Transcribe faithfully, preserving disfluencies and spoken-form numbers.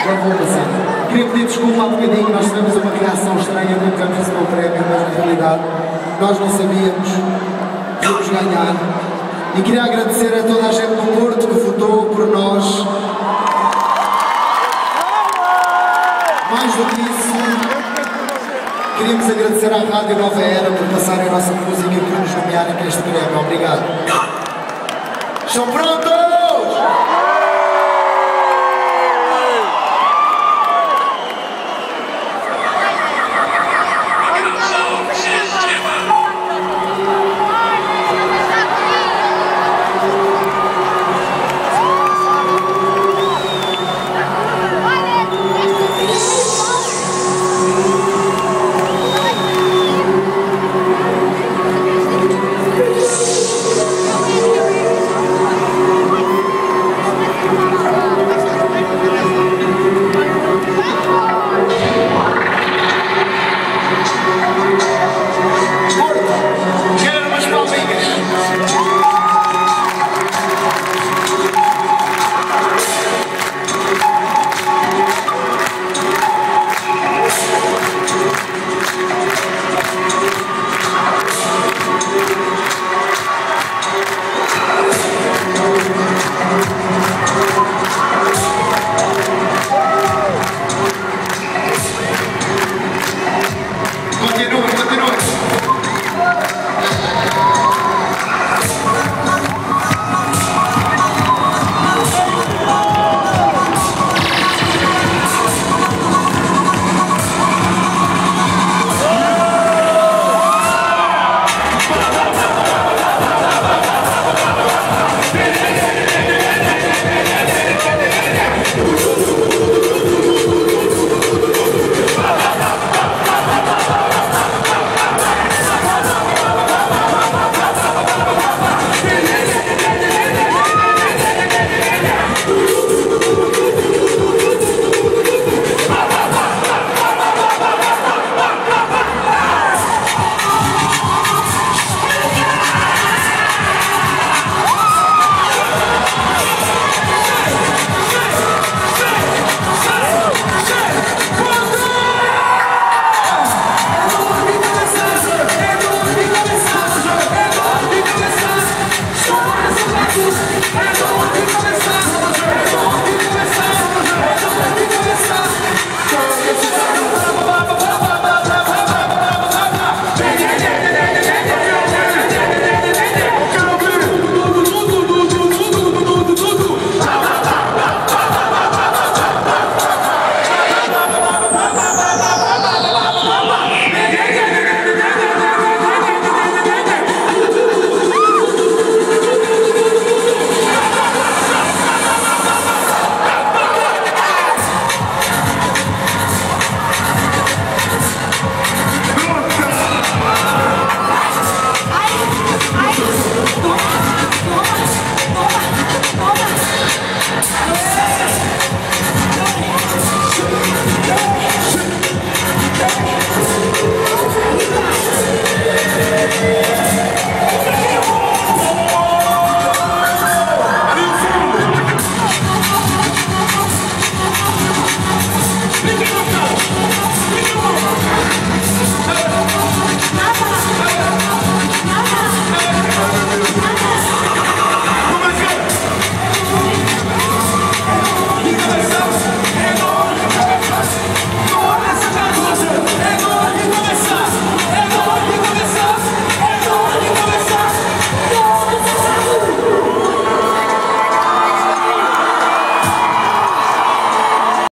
Já vou passar. Queria pedir desculpa há bocadinho, nós tivemos uma reação estranha quando tivemos esse meu prémio, mas na realidade nós não sabíamos que íamos ganhar. E queria agradecer a toda a gente do Porto que votou por nós. Mais do que isso, queríamos agradecer à Rádio Nova Era por passarem a nossa música e por nos nomearem para este prémio. Obrigado. Estão prontos?